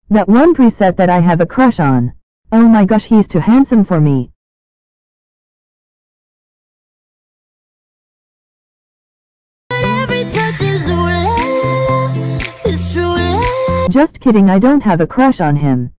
That one preset that I have a crush on. Oh my gosh, he's too handsome for me. Just kidding, I don't have a crush on him.